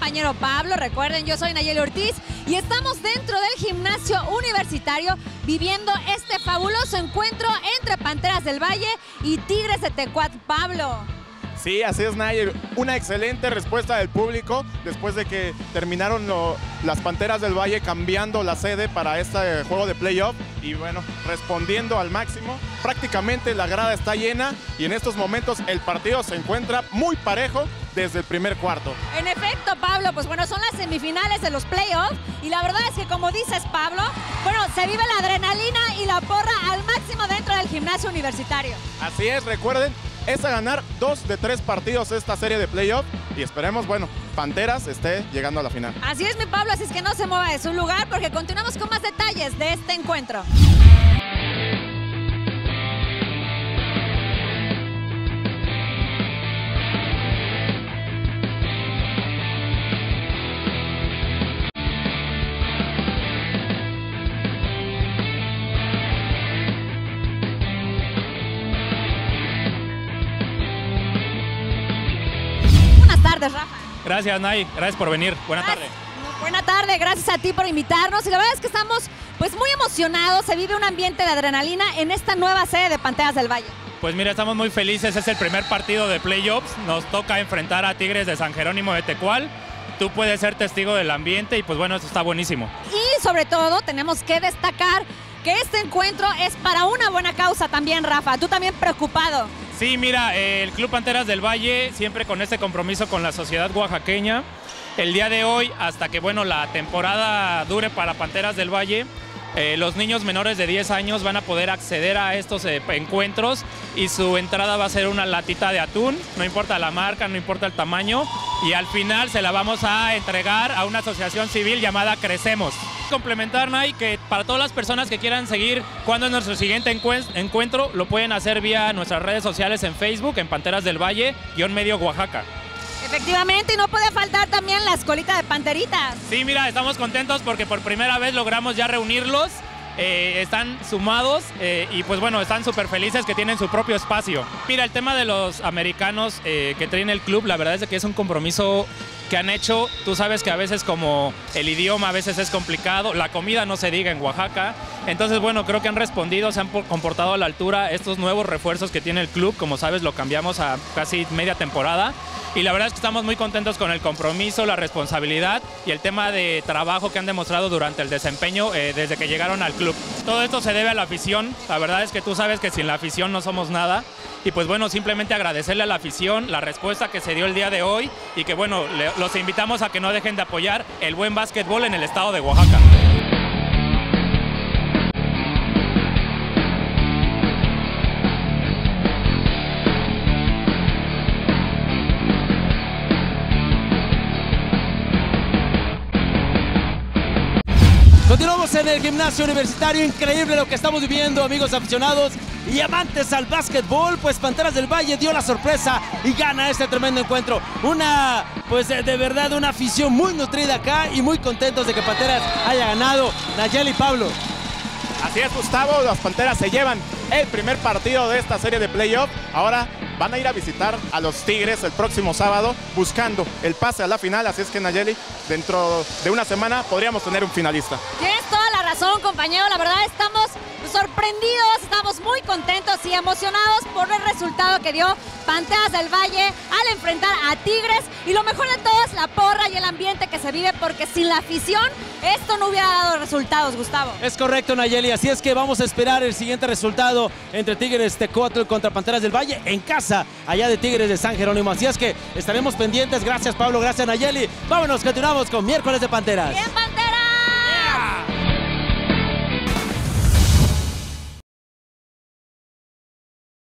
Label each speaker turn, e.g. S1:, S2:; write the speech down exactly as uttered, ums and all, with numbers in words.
S1: compañero Pablo. Recuerden, yo soy Nayeli Ortiz y estamos dentro del gimnasio universitario viviendo este fabuloso encuentro entre Panteras del Valle y Tigres de Tecuat. Pablo.
S2: Sí, así es, Nayeli. Una excelente respuesta del público después de que terminaron lo, las Panteras del Valle cambiando la sede para este juego de playoff y bueno, respondiendo al máximo. Prácticamente la grada está llena y en estos momentos el partido se encuentra muy parejo desde el primer cuarto.
S1: En efecto, Pablo, pues bueno, son las semifinales de los playoffs y la verdad es que, como dices, Pablo, bueno, se vive la adrenalina y la porra al máximo dentro del gimnasio universitario.
S2: Así es, recuerden, es a ganar dos de tres partidos esta serie de playoff y esperemos, bueno, Panteras esté llegando a la final.
S1: Así es, mi Pablo, así es que no se mueva de su lugar porque continuamos con más detalles de este encuentro. Buenas tardes, Rafa.
S3: Gracias, Nay. Gracias por venir. Buena tarde.
S1: Buena tarde, gracias a ti por invitarnos. Y la verdad es que estamos pues muy emocionados. Se vive un ambiente de adrenalina en esta nueva sede de Panteras del Valle.
S3: Pues mira, estamos muy felices. Es el primer partido de playoffs. Nos toca enfrentar a Tigres de San Jerónimo de Tecual. Tú puedes ser testigo del ambiente y pues bueno, eso está buenísimo.
S1: Y sobre todo tenemos que destacar que este encuentro es para una buena causa también, Rafa. Tú también preocupado.
S3: Sí, mira, el Club Panteras del Valle siempre con este compromiso con la sociedad oaxaqueña. El día de hoy, hasta que bueno, la temporada dure para Panteras del Valle, eh, los niños menores de diez años van a poder acceder a estos eh, encuentros y su entrada va a ser una latita de atún, no importa la marca, no importa el tamaño, y al final se la vamos a entregar a una asociación civil llamada Crecemos. Complementar, Nay, que para todas las personas que quieran seguir cuándo es nuestro siguiente encuentro, lo pueden hacer vía nuestras redes sociales en Facebook, en Panteras del Valle, guión medio Oaxaca.
S1: Efectivamente, y no puede faltar también la escolita de Panteritas.
S3: Sí, mira, estamos contentos porque por primera vez logramos ya reunirlos. Eh, están sumados eh, y pues bueno, están súper felices que tienen su propio espacio. Mira, el tema de los americanos eh, que traen el club, la verdad es que es un compromiso que han hecho. Tú sabes que a veces como el idioma a veces es complicado, la comida no se diga en Oaxaca. Entonces bueno, creo que han respondido, se han comportado a la altura estos nuevos refuerzos que tiene el club. Como sabes, lo cambiamos a casi media temporada. Y la verdad es que estamos muy contentos con el compromiso, la responsabilidad y el tema de trabajo que han demostrado durante el desempeño eh, desde que llegaron al club. Todo esto se debe a la afición. La verdad es que tú sabes que sin la afición no somos nada. Y pues bueno, simplemente agradecerle a la afición la respuesta que se dio el día de hoy y que bueno, le, los invitamos a que no dejen de apoyar el buen básquetbol en el estado de Oaxaca.
S4: Continuamos en el gimnasio universitario, increíble lo que estamos viviendo, amigos aficionados y amantes al básquetbol. Pues Panteras del Valle dio la sorpresa y gana este tremendo encuentro. Una, pues de, de verdad, una afición muy nutrida acá y muy contentos de que Panteras haya ganado. Nayeli y Pablo.
S2: Así es, Gustavo, las Panteras se llevan el primer partido de esta serie de playoff. Ahora van a ir a visitar a los Tigres el próximo sábado buscando el pase a la final. Así es que, Nayeli, dentro de una semana podríamos tener un finalista.
S1: Tienes toda la razón, compañero. La verdad estamos sorprendidos, estamos muy contentos y emocionados por el resultado que dio Panteras del Valle al enfrentar a Tigres. Y lo mejor de todo es la porra y el ambiente que se vive, porque sin la afición esto no hubiera dado resultados, Gustavo.
S4: Es correcto, Nayeli. Así es que vamos a esperar el siguiente resultado entre Tigres Tecuatl contra Panteras del Valle en casa, allá de Tigres de San Jerónimo. Así es que estaremos pendientes. Gracias, Pablo. Gracias, Nayeli. Vámonos, continuamos con Miércoles de Panteras.
S1: Bien, Panteras.